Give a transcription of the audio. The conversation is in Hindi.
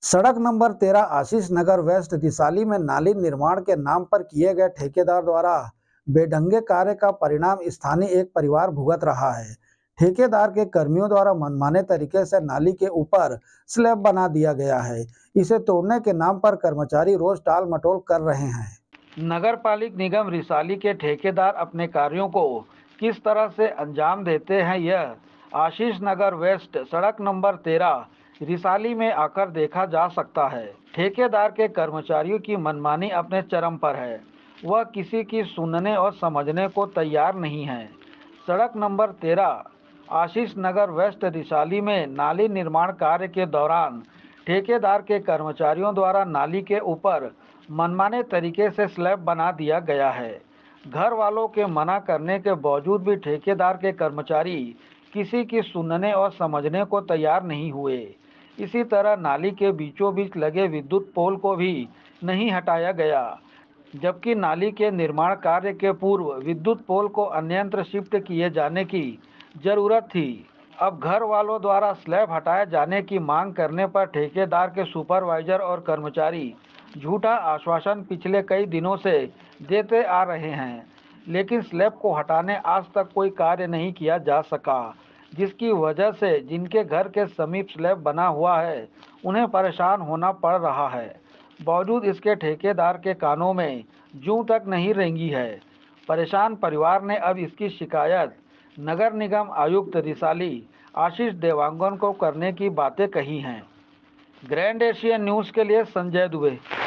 सड़क नंबर 13 आशीष नगर वेस्ट रिसाली में नाली निर्माण के नाम पर किए गए ठेकेदार द्वारा बेढंगे कार्य का परिणाम स्थानीय एक परिवार भुगत रहा है। ठेकेदार के कर्मियों द्वारा मनमाने तरीके से नाली के ऊपर स्लैब बना दिया गया है। इसे तोड़ने के नाम पर कर्मचारी रोज टाल मटोल कर रहे हैं। नगर पालिक निगम रिसाली के ठेकेदार अपने कार्यों को किस तरह से अंजाम देते हैं, यह आशीष नगर वेस्ट सड़क नंबर 13 रिसाली में आकर देखा जा सकता है। ठेकेदार के कर्मचारियों की मनमानी अपने चरम पर है। वह किसी की सुनने और समझने को तैयार नहीं है। सड़क नंबर 13 आशीष नगर वेस्ट रिसाली में नाली निर्माण कार्य के दौरान ठेकेदार के कर्मचारियों द्वारा नाली के ऊपर मनमाने तरीके से स्लैब बना दिया गया है। घर वालों के मना करने के बावजूद भी ठेकेदार के कर्मचारी किसी की सुनने और समझने को तैयार नहीं हुए। इसी तरह नाली के बीचों बीच लगे विद्युत पोल को भी नहीं हटाया गया, जबकि नाली के निर्माण कार्य के पूर्व विद्युत पोल को अन्यत्र शिफ्ट किए जाने की जरूरत थी। अब घर वालों द्वारा स्लैब हटाए जाने की मांग करने पर ठेकेदार के सुपरवाइजर और कर्मचारी झूठा आश्वासन पिछले कई दिनों से देते आ रहे हैं, लेकिन स्लैब को हटाने आज तक कोई कार्य नहीं किया जा सका, जिसकी वजह से जिनके घर के समीप स्लैब बना हुआ है उन्हें परेशान होना पड़ रहा है। बावजूद इसके ठेकेदार के कानों में जूं तक नहीं रेंगी है। परेशान परिवार ने अब इसकी शिकायत नगर निगम आयुक्त रिसाली आशीष देवांगन को करने की बातें कही हैं। ग्रैंड एशियन न्यूज़ के लिए संजय दुबे।